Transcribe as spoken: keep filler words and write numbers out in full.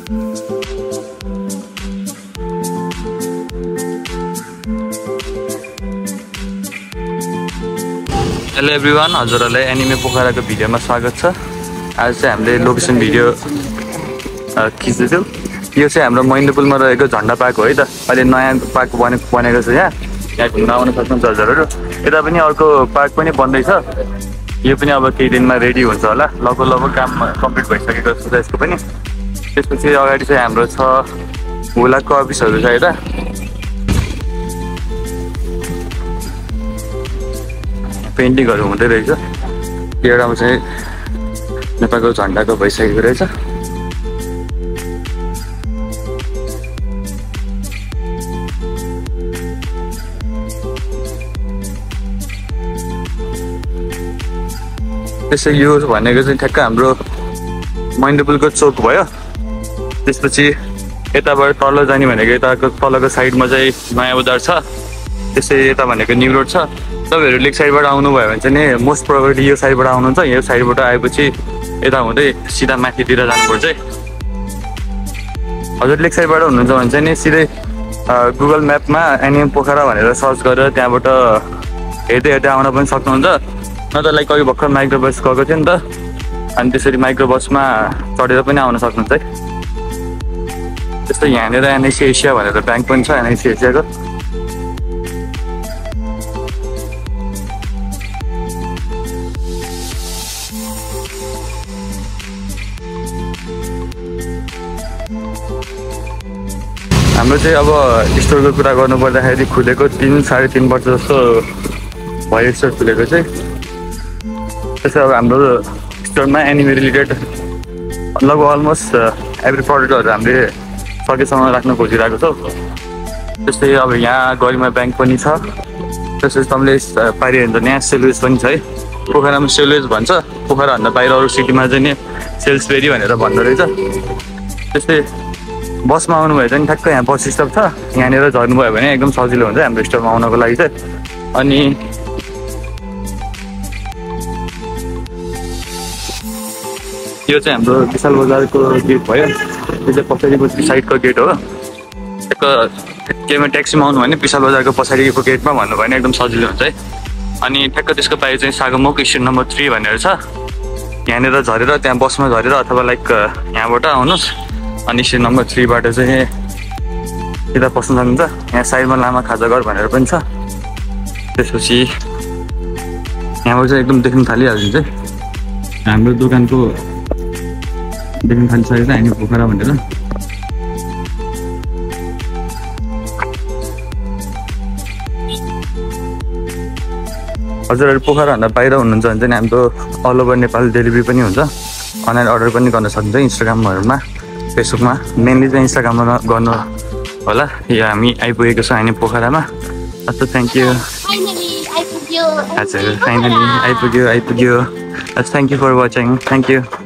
Hello everyone, हजुरहरूलाई anime पोखराको भिडियोमा स्वागत छ। आज चाहिँ हामीले लोकेसन भिडियो खिच्दैछौँ। यो चाहिँ हाम्रो मैन्दपुलमा रहेको झन्डा पार्क हो है त। अहिले नयाँ पार्क बनेको बनेको छ। यहाँ यहाँ घुम्न आउन सक्नुहुन्छ हजुरहरू। यता पनि अर्को पार्क पनि बन्दैछ। यो पनि अब केही दिनमा रेडी हुन्छ होला। लगभग लगभग काम कम्प्लिट भइसकेको छ यसको पनि। त्यसपछि अगाडि चाहिँ हाम्रो छ हुलाकको अफिसहरू छ यता। पेन्टिङहरू हुँदै रहेछ। एउटामा चाहिँ नेपालको झन्डाको भइसकेको रहेछ। त्यसै यो भनेको चाहिँ ठ्याक्क हाम्रो मैन्दपुलको चोक भयो। त्यसपछि यताबाट तल जाने भनेको यताको तलको साइडमा चाहिँ नयाँ बजार छ। त्यसै यता भनेको न्यू रोड छ। तपाईँहरू लेक साइडबाट आउनुभयो भने चाहिँ नि मोस्ट प्रोबेबली यो साइडबाट आउनुहुन्छ। यो साइडबाट आएपछि यता हुँदै सिधा माथितिर जानुपर्छ है। हजुर लेक साइडबाट हुनुहुन्छ भने चाहिँ नि सिधै गुगल म्यापमा एनिमे पोखरा भनेर सर्च गरेर त्यहाँबाट हेर्दै हेर्दै आउन पनि सक्नुहुन्छ। न त लाइक अघि भर्खर माइक्रो बस गएको थियो नि त, अनि त्यसरी माइक्रो बसमा चढेर पनि आउन सक्नुहुन्छ है। त्यस्तै यहाँनिर एनआइसी एसिया भनेर ब्याङ्क पनि छ, एनआइसी एसियाको। हाम्रो चाहिँ अब स्टोरको कुरा गर्नु पर्दाखेरि खुलेको तिन साढे तिन वर्ष जस्तो भयो स्टोर खुलेको चाहिँ। त्यसै अब हाम्रो स्टोरमा एनिमे रिलेटेड लगभग अलमोस्ट एभ्री प्रडक्टहरू हामीले सकेसम्म राख्न खोजिरहेको छौँ। त्यस्तै अब यहाँ गरिमा ब्याङ्क पनि छ। त्यसपछि तपाईँले पारियो भने त यहाँ सेलवेज पनि छ है। पोखरामा सेलवेज भन्छ, पोखराभन्दा बाहिर अरू सिटीमा चाहिँ नि सेल्सबेरी भनेर भन्दो रहेछ। त्यस्तै बसमा आउनुभयो भने ठ्याक्क यहाँ बस स्टप छ। यहाँनिर झर्नुभयो भने एकदम सजिलो हुन्छ हाम्रो स्टोरमा आउनको लागि चाहिँ। अनि यो चाहिँ हाम्रो विशाल बजारको गेट भयो। यो चाहिँ पछाडिको साइडको गेट हो। ठ्याक्क केमा ट्याक्सीमा आउनु भने विशाल बजारको पछाडिको गेटमा भन्नुभयो भने एकदम सजिलो हुन्छ है। अनि ठ्याक्क त्यसको बाहिर चाहिँ सागमुख स्टेसन नम्बर थ्री भनेर छ। यहाँनिर झरेर त्यहाँ बसमा झरेर अथवा लाइक यहाँबाट आउनुहोस्। अनि स्टेसन नम्बर थ्रीबाट चाहिँ यता पस्न सक्नुहुन्छ। यहाँ साइडमा लामा खाजाघर भनेर पनि छ। त्यसपछि यहाँबाट चाहिँ एकदम देख्न थालिहाल्छ चाहिँ हाम्रो दोकानको देख्न थालिसकेको छ हामी पोखरा भनेर। हजुरहरू पोखराभन्दा बाहिर हुनुहुन्छ भने चाहिँ हाम्रो अल ओभर नेपाल डेलिभरी पनि हुन्छ। अनलाइन अर्डर पनि गर्न सक्नुहुन्छ इन्स्टाग्रामहरूमा, फेसबुकमा। मेनली चाहिँ इन्स्टाग्राममा गर्नु होला। यो हामी आइपुगेको छ हामी पोखरामा। अच्छा थ्याङ्क यू। हजुर फाइनली आइपुग्यो आइपुग्यो। Thank you for watching. Thank you.